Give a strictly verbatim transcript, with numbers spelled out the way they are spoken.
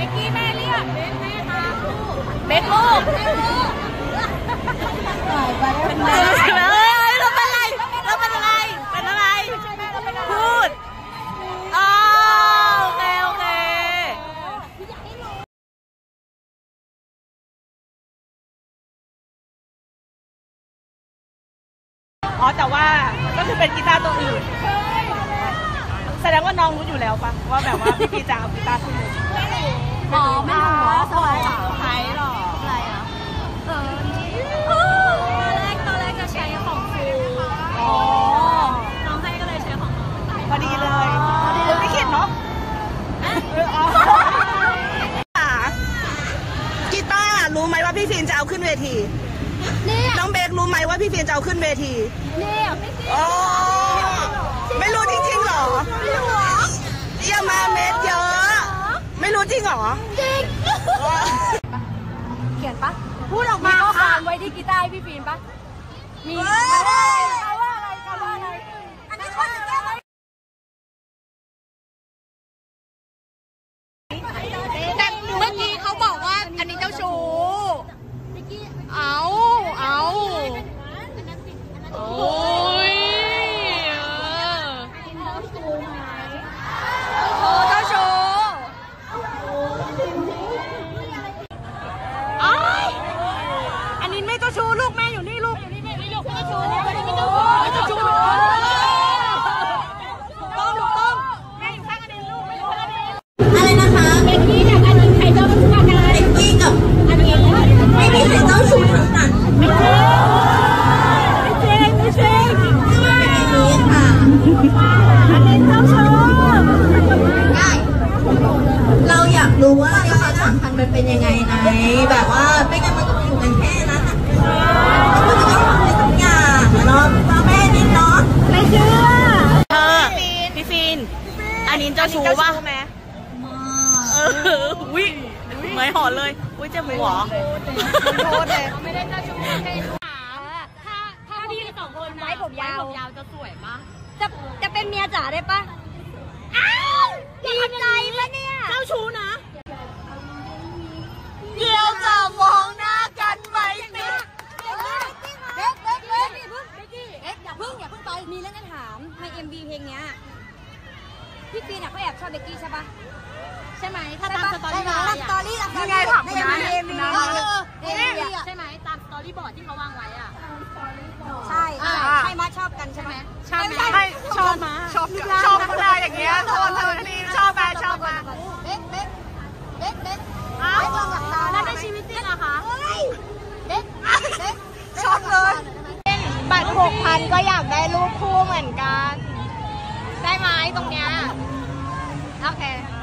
กกี้แม่เรียกเบกแม่ค่ะเบกลูกเป็นแม่เราเป็นอะไรเราเป็นอะไรเป็นอะไรพูดอ๋อโอเคโอเคอ๋อแต่ว่าก็คือเป็นกีตาร์ตัวอื่นแสดงว่าน้องรู้อยู่แล้วปะว่าแบบว่าพี่พีจะเอากีตาร์ขึ้นเลยอ๋อไม่รู้ว่าสไลด์หรอใช่หรออะไรอ่ะเออตอนแรกตอนแรกจะใช้ของครูอ๋อน้องให้ก็เลยใช้ของน้องพอดีเลยเออไม่เข็ดเนาะกีตาร์รู้ไหมว่าพี่ฟินจะเอาขึ้นเวทีน้องเบครู้ไหมว่าพี่ฟินจะเอาขึ้นเวทีเนี่ยโอ้ไม่รู้จริงๆหรอไม่รู้หรออย่ามาเม็ดเยอะไม่รู้จริงหรอจริงเขียนปะพูดออกมาข้อความไว้ที่กีตาร์พี่ฟินปะมีคำว่าอะไรคำว่าอะไรอันนี้คนจะแก้ไหมแต่เมื่อกี้เขาบอกว่าอันนี้เจ้าชู้เอาเอาโอ้ยโอ้เจ้าชู้อันนี้ไม่เจ้าชู้ลูกแม่อยู่นี่ลูกอยู่นี่แม่นี่ลูกเจ้าชู้ไม่เจ้าชู้ไม่เจ้าชู้ถูกต้องถูกต้องแม่อยู่ข้างอันนี้ลูกไม่อยู่ข้างอันนี้อะไรนะคะเบกกี้กับอันนี้ใครเจ้าชู้กันเบกกี้กับอันนี้ไม่มีใครเจ้าชู้ทั้งนั้นไม่ใช่ไม่ใช่ไม่ใช่เป็นอย่างนี้ค่ะอันนี้เจ้าชู้ได้เราอยากรู้ว่าความสัมพันธ์มันเป็นยังไงไหนแบบว่าไม่งั้นมันก็อยู่กันแค่นั้นมันจะต้องทำอะไรสักอย่างเนาะพ่อแม่นิดเนาะไม่เชื่อเออพี่ฟินอันนี้เจ้าชู้ป่ะเอออุ้ยไม่หอนเลยอุ้ยเจ็บหัวโทษเลยไม่ได้เจ้าชู้แค่ถามถ้าถ้าพี่สองคนไว้ผมยาวผมยาวจะสวยปะจะจะเป็นเมียจ๋าได้ปะอ้าวดีใจปะเนี่ยเจ้าชู้นะเดี๋ยวจะมองหน้ากันไหมเบ๊กเบ๊กเบ๊กเบ๊กเบ๊กอย่าเพิ่งอย่าเพิ่งไปมีเรื่องจะถามในเอ็มวีเพลงเนี้ยพี่ฟีนเขาแอบชอบเบกกี้ใช่ปะใช่ไหมถ้าตามสตอรี่บอร์ดสตอรี่ยังไงถามคุณนะเอ็มวีเอ็มวีใช่ไหมตามสตอรี่บอร์ดที่เขาวางไว้อ่ะใช่ใช่มาชอบกันใช่ไหมใช่ไม่ชอบมาชอบชอบคนอะไรอย่างเงี้ยชอบเธอนี่ชอบแฟนชอบมาเบ๊กเบ๊กเบ๊กเบ๊กอ้าวแล้วในชีวิตจริงอะคะเบ๊กเบ๊กชอบเลยบัตรหกพันก็อยากได้รูปคู่เหมือนกันได้ไหมตรงเนี้ยโอเค